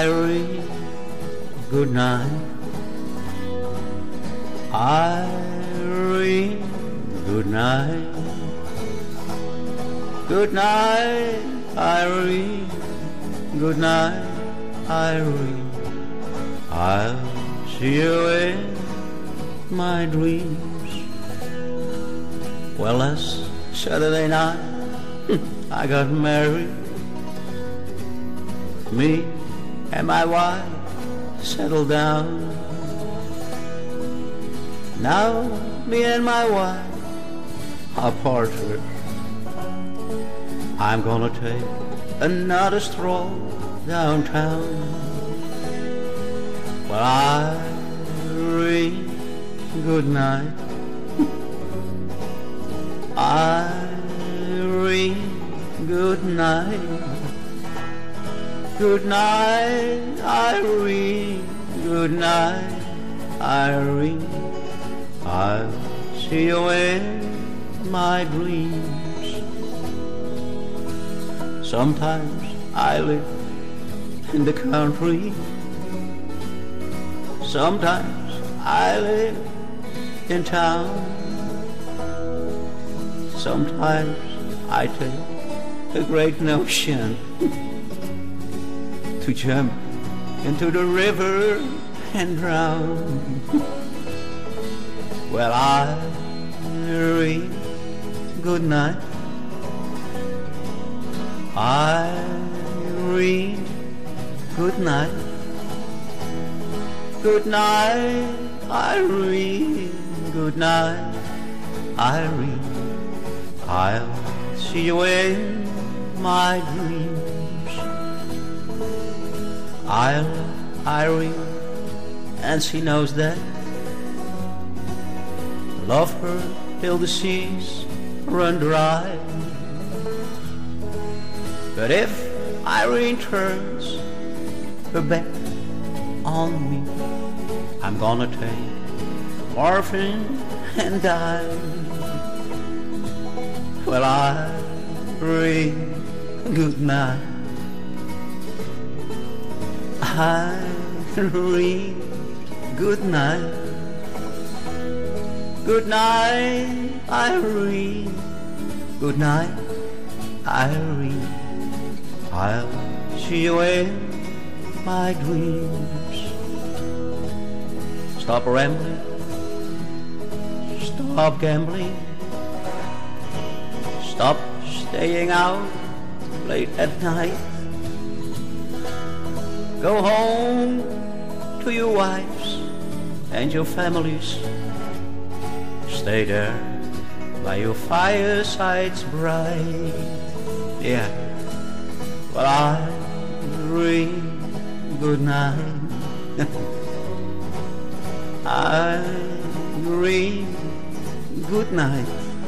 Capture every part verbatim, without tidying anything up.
Irene, good night. Irene, good night. Good night, Irene. Good night, Irene. I'll see you in my dreams. Well, last Saturday night I got married. Me and my wife settled down. Now me and my wife are partners. I'm gonna take another stroll downtown. Well, Irene, good night. Irene, good night. Good night, Irene. Good night, Irene. I'll see you in my dreams. Sometimes I live in the country. Sometimes I live in town. Sometimes I take a great notion to jump into the river and drown. Well, Irene, good night. Irene, good night. Good night, Irene. Good night, Irene. I'll see you in my dreams. I love Irene, and she knows that. Love her till the seas run dry. But if Irene turns her back on me, I'm gonna take morphine and die. Well, Irene, good night. Irene, good night. Good night, Irene. Good night, Irene. I'll see you in my dreams. Stop rambling. Stop gambling. Stop staying out late at night. Go home to your wives and your families. Stay there by your firesides bright. Yeah. Well, Irene, good night. Irene, good night.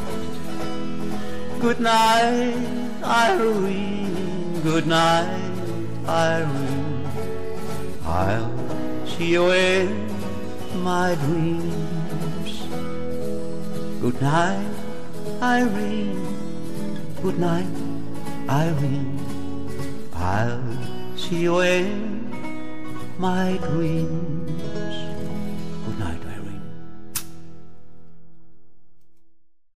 Good night, Irene. Good night, Irene. I'll see you in my dreams. Good night, Irene. Good night, Irene. I'll see you in my dreams. Good night, Irene.